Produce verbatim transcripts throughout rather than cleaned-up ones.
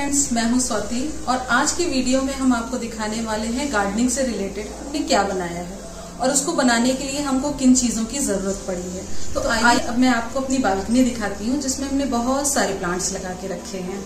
Friends, मैं हूं स्वाति और आज की वीडियो में हम आपको दिखाने वाले हैं गार्डनिंग से रिलेटेड हमने क्या बनाया है और उसको बनाने के लिए हमको किन चीजों की जरूरत पड़ी है। तो, तो आइए अब मैं आपको अपनी बालकनी दिखाती हूँ जिसमें हमने बहुत सारे प्लांट्स लगा के रखे हैं।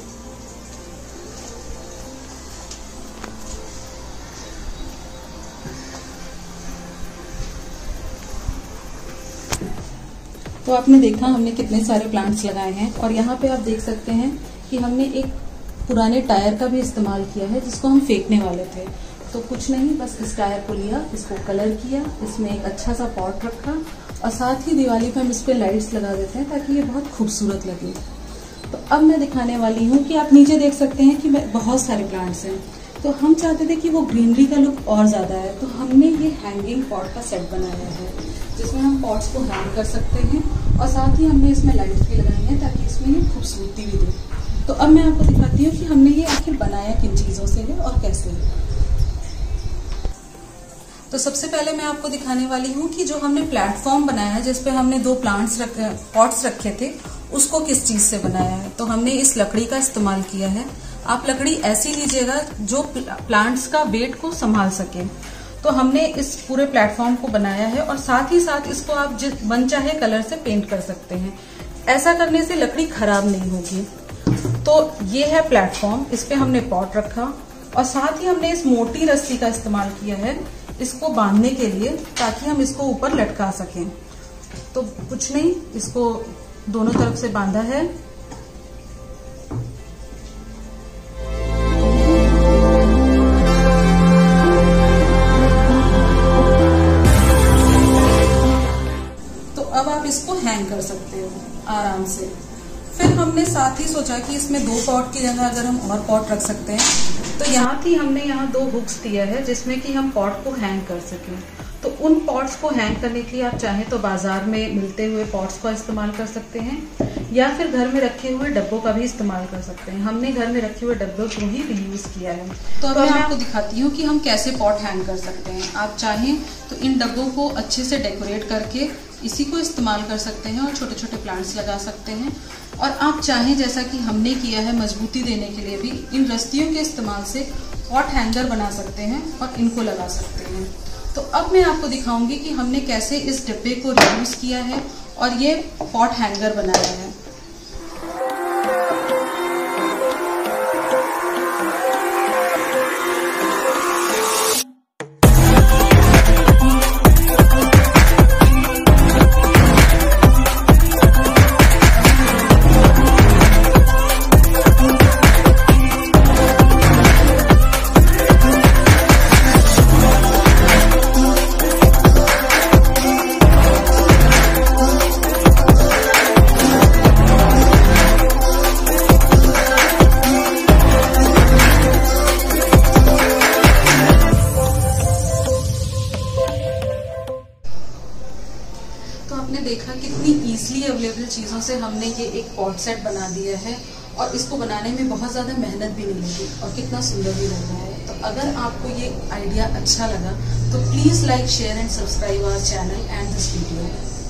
तो आपने देखा हमने कितने सारे प्लांट्स लगाए हैं और यहाँ पे आप देख सकते हैं कि हमने एक पुराने टायर का भी इस्तेमाल किया है जिसको हम फेंकने वाले थे। तो कुछ नहीं, बस इस टायर को लिया, इसको कलर किया, इसमें एक अच्छा सा पॉट रखा और साथ ही दिवाली पे हम इस पे लाइट्स लगा देते हैं ताकि ये बहुत खूबसूरत लगे। तो अब मैं दिखाने वाली हूँ कि आप नीचे देख सकते हैं कि बहुत सारे प्लांट्स हैं। तो हम चाहते थे कि वो ग्रीनरी का लुक और ज्यादा है, तो हमने ये हैंगिंग पॉट का सेट बनाया है जिसमें हम पॉट्स को हैंग कर सकते हैं और साथ ही हमने इसमें लाइट्स भी लगाई हैं ताकि इसमें ये खूबसूरती भी दे। तो अब मैं आपको दिखाती हूँ कि हमने ये आखिर बनाया किन चीजों से है और कैसे है। तो सबसे पहले मैं आपको दिखाने वाली हूँ कि जो हमने प्लेटफॉर्म बनाया है जिसपे हमने दो प्लांट्स रखे पॉट्स रखे थे उसको किस चीज से बनाया है। तो हमने इस लकड़ी का इस्तेमाल किया है। आप लकड़ी ऐसी लीजिएगा जो प्लांट्स का वेट को संभाल सके। तो हमने इस पूरे प्लेटफॉर्म को बनाया है और साथ ही साथ इसको आप जिस मन चाहे कलर से पेंट कर सकते हैं। ऐसा करने से लकड़ी खराब नहीं होगी। तो ये है प्लेटफॉर्म, इस पे हमने पॉट रखा और साथ ही हमने इस मोटी रस्सी का इस्तेमाल किया है इसको बांधने के लिए ताकि हम इसको ऊपर लटका सकें। तो कुछ नहीं, इसको दोनों तरफ से बांधा है। तो अब आप इसको हैंग कर सकते हो आराम से। फिर हमने साथ ही सोचा कि इसमें दो पॉट की जगह अगर हम और पॉट रख सकते हैं तो यहाँ थी हमने यहाँ दो हुक्स दिया है जिसमें कि हम पॉट को हैंग कर सकें। तो उन पॉट्स को हैंग करने के लिए आप चाहें तो बाजार में मिलते हुए पॉट्स का इस्तेमाल कर सकते हैं या फिर घर में रखे हुए डब्बों का भी इस्तेमाल कर सकते हैं। हमने घर में रखे हुए डब्बों को ही रीयूज किया है। तो अब मैं आपको दिखाती हूँ कि हम कैसे पॉट हैंग कर सकते हैं। आप चाहें तो इन डब्बों को अच्छे से डेकोरेट करके इसी को इस्तेमाल कर सकते हैं और छोटे छोटे प्लांट्स लगा सकते हैं। और आप चाहें जैसा कि हमने किया है मजबूती देने के लिए भी इन रस्सियों के इस्तेमाल से पॉट हैंगर बना सकते हैं और इनको लगा सकते हैं। तो अब मैं आपको दिखाऊंगी कि हमने कैसे इस डिब्बे को रीयूज किया है और ये पॉट हैंगर बनाया है। तो आपने देखा कितनी इजीली अवेलेबल चीज़ों से हमने ये एक पॉट सेट बना दिया है और इसको बनाने में बहुत ज़्यादा मेहनत भी नहीं लगी और कितना सुंदर भी लग रहा है। तो अगर आपको ये आइडिया अच्छा लगा तो please like, share and subscribe our channel and this video.